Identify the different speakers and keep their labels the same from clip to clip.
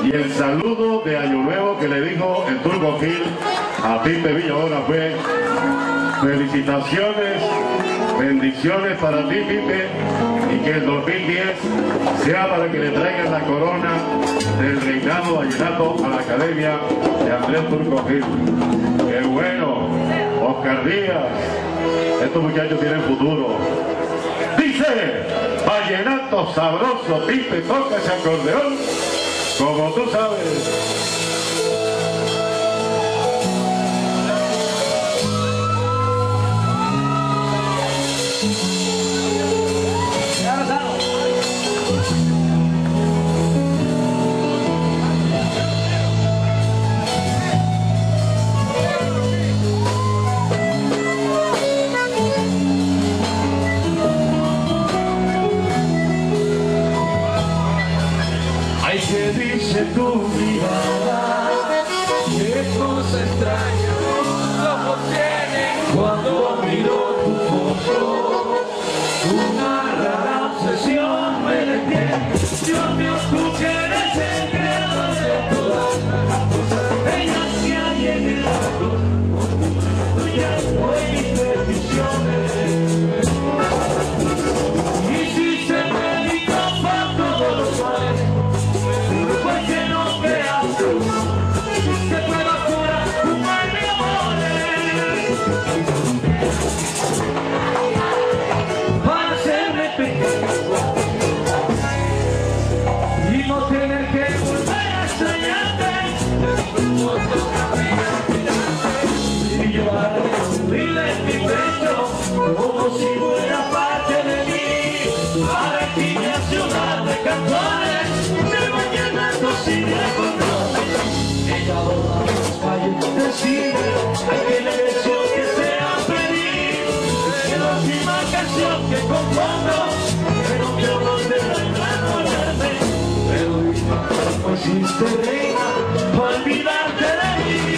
Speaker 1: Y el saludo de Año Nuevo que le dijo el Turco Gil a Pipe Villalona fue: felicitaciones, bendiciones para ti, Pipe, y que el 2010 sea para que le traigan la corona del reinado vallenato a la Academia de Andrés Turco Gil. ¡Qué bueno! Oscar Díaz, estos muchachos tienen futuro. Dice: vallenato sabroso, Pipe, toca ese acordeón como tú sabes.
Speaker 2: ¿Qué dice tu mirada? ¿Qué cosa extraña tus ojos tienen cuando miro tu foto? Una rara obsesión me detiene. Dios mío, tú que eres el creador de todas las cosas bellas que hay en el mundo. Tuyas fue mis peticiones. Y si se me dijo para todos los males, pues que no creas tú que puedo curar tu mal de amores para hacerme pequeño y no tener que volver a extrañarte y llevar vida en mi pecho como si fuera parte de mí, para ti mi ciudad de cantones. Si me conoces, ella va a las calles, decide aquella canción que sea feliz, que la última canción que compongo, pero quiero volver a enamorarme, pero dime, ¿cómo hiciste, reina, para olvidarte de mí?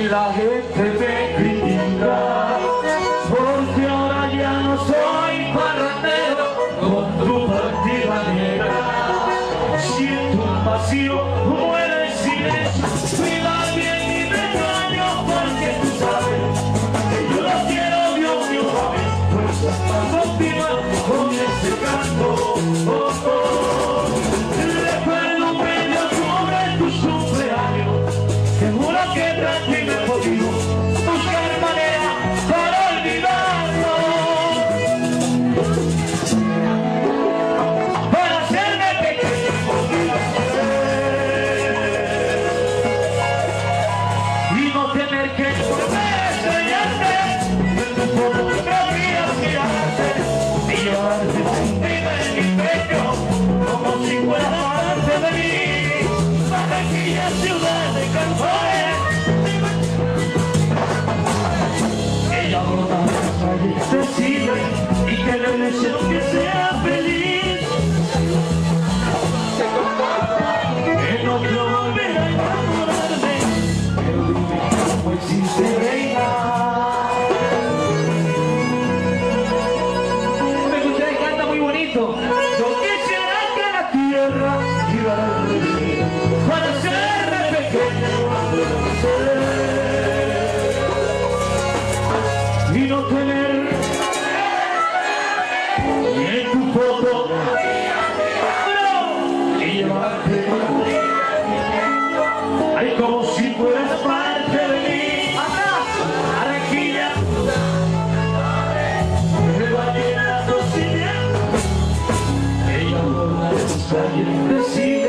Speaker 2: la gente me critica, porque ahora ya no soy parrandero con tu partida negra. Siento un vacío, muere el silencio, cuida bien mi regaño, porque tú sabes que yo lo quiero, Dios mío, pues hasta continuar con este canto. Recuerdo un medio sobre tus cumpleaños, seguro que tranquilo he podido buscar manera para olvidarlo, para hacerme pequeño y no tener que extrañarte, por fotografías mirarte y llevarte sentida en mi pecho como si fuera parte de mí. Barranquilla, ciudad de cantores, ella brota en las calles, decide y que le deseo que sea feliz, que no quiero volver a enamorarme, pero dime cómo existe reina. Me gusta, canta muy bonito. Yo quisiera que la tierra girara al revés para hacerme pequeño y no tener ni en tu foto y llevarte ay como si fueras parte de mí. Barranquilla, me va a llenar los cimientos, ella borra los calles, decide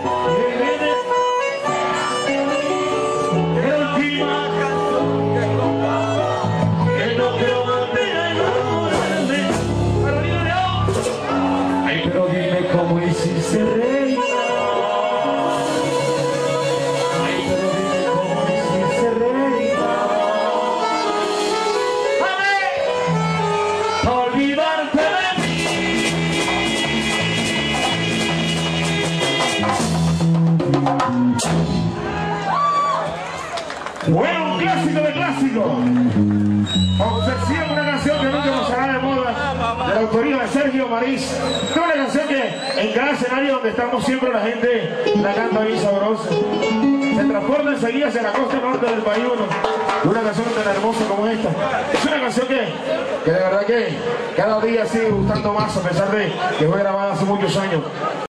Speaker 2: cómo hiciste reina. Ay, pero dime cómo hiciste reina. Para olvidarte de mí.
Speaker 1: Bueno, un clásico de clásicos. Obsesión, una canción que nunca pasará de moda, de la autoría de Sergio Marís. Es una canción que en cada escenario donde estamos siempre la gente la canta bien sabrosa. Se transporta enseguida hacia la costa norte del país, una canción tan hermosa como esta. Es una canción que de verdad que cada día sigue gustando más, a pesar de que fue grabada hace muchos años.